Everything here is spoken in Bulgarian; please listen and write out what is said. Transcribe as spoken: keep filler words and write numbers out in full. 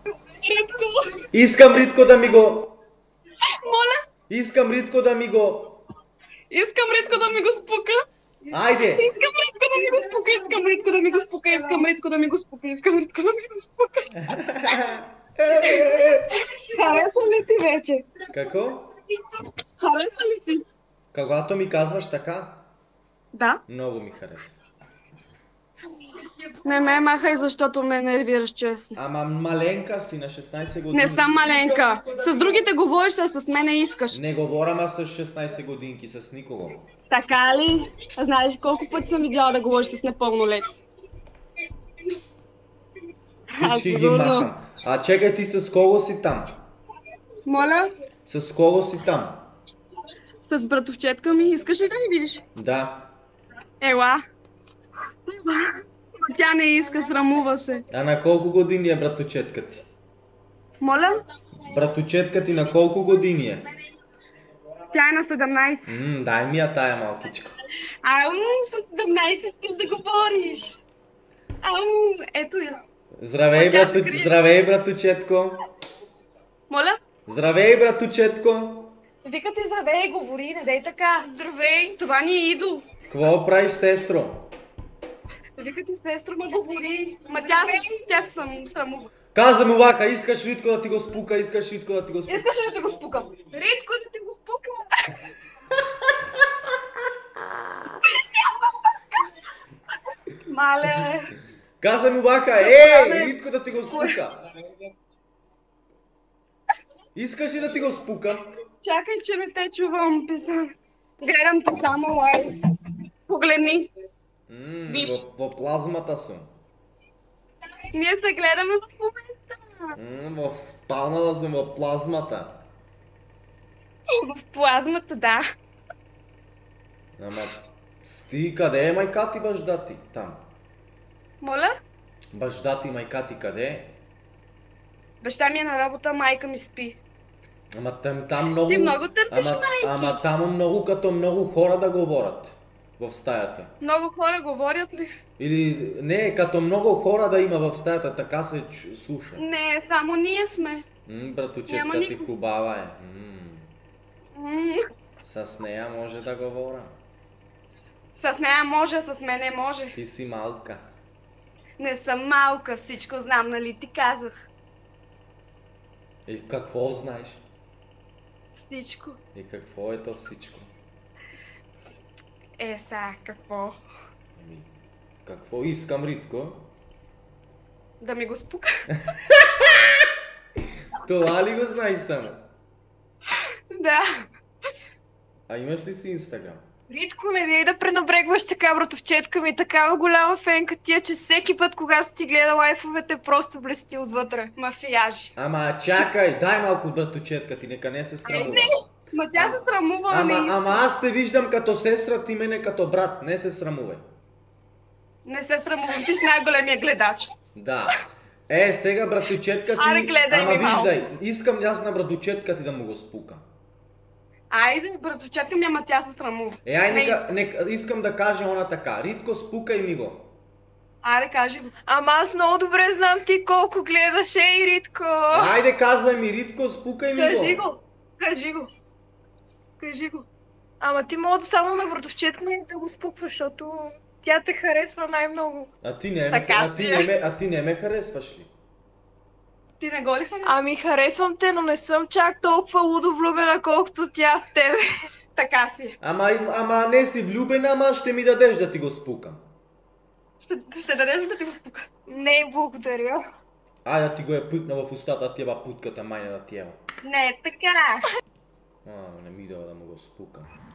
Ритко. Искам Ритко да ми го... Моля? Искам Ритко да ми го... Искам Ритко да ми го спука. Айде! Искам Ритко да ми го спука, искам Ритко да ми го спука, искам Ритко да ми го спука, искам Ритко да ми го спука. Хареса ли ти вече? Какво? Хареса ли ти? Когато ми казваш така? Да. Много ми харесва. Не ме махай, защото ме нервираш честно. Ама маленка си на шестнайсет години. Не съм маленка. С другите говориш, а с мене искаш. Не говоря с шестнайсет годинки, с никого. Така ли? Знаеш колко пъти съм видяла да говориш с непълнолетни? Всички ги махам. А чекай, ти с кого си там? Моля? С кого си там? С братовчетка ми. Искаш ли да ми видиш? Да. Ела. Ела. Но тя не иска, срамува се. А на колко години е братовчетка ти? Моля? Братовчетка ти на колко години е? Тя е на седемнайсет. Ммм, дай ми я тая малкичко. Ау, с седемнайсет искаш да говориш. Ау, ето я. Здравей, брату... Здравей, братовчетко. Моля? Здравей, братовчетко. Вика ти здравей, говори, не дай така. Здравей, това ни е идол. Какво правиш, сестро? Вика ти сестра, ма говори. Ма тя, тя се съм срамува. Каза му вака, искаш Ритко да ти го спука, искаш Ритко да ти го спука. Искаш ли да ти го спукам? Ритко да ти го спукам. Мале. Каза му вака, ей, Ритко да ти го спука. Искаш ли да ти го спукам? Чакай, че не те чувам. Гледам те само лайв. Погледни. Ммм, Виж. в, в плазмата съм. Ние се гледаме в момента. Ммм, в спалната съм, в плазмата. В плазмата, да. Ама, ти къде е майка ти, баща ти? Там. Моля? Баща ти, майка ти къде е? Баща ми е на работа, майка ми спи. Ама там, там много... Ти много търсиш ама, майки. Ама там много като много хора да говорят в стаята. Много хора говорят ли? Или не, като много хора да има в стаята, така се чу- слуша. Не, само ние сме. М, братовчетка Няма ти никой. хубава е. М, М, с нея може да говоря. С нея може, с мен не може. Ти си малка. Не съм малка, всичко знам, нали ти казах. И какво знаеш? Всичко. И какво е то всичко? Е, са, какво? Еми, какво искам, Ритко? Да ми го спука. Това ли го знаеш само? Да. А имаш ли си Инстаграм? Ритко, не дей да пренебрегваш така, братовчетка ми, такава голяма фенка ти е, че всеки път, когато ти гледа лайфовете, просто блести отвътре. Мафияжи. Ама чакай, дай малко братовчетка ти, нека не се срамува. Ма тя се срамува, а Ама, не иска. ама аз те виждам като сестра, ти мене като брат, не се срамувай. Не се срамувам, ти си най-големия гледач. Да. Е, сега братовчетка ти... Аре, гледай Ама ми малко. виждай, искам аз на братовчетка ти да му го спукам. Айде, братовчетка ми, ама тя се срамува. Е, ай, Не нека, иска. нека, искам да кажа она така. Ритко, спукай ми го. Аре, кажи го. Ама аз много добре знам ти колко гледаш, ей, Ритко. Айде, казвай ми, Ритко, спукай ми Кажи го. го. Кажи го. Кажи го. Ама ти мога само на братовчетка ми да го спукваш, защото тя те харесва най-много. А ти не ме, Така а ти си не е. ме, а ти не ме харесваш ли? Ти не го ли харесваш? Ами харесвам те, но не съм чак толкова лудо влюбена, колкото тя в тебе. Така си. Ама, ама не си влюбена, ама ще ми дадеш да ти го спукам. Ще, ще дадеш да ти го спука? Не, благодаря. Ай да ти го е пътна в устата, тия путката майна на тия. Не, така. А, не ми дава да му го спукам.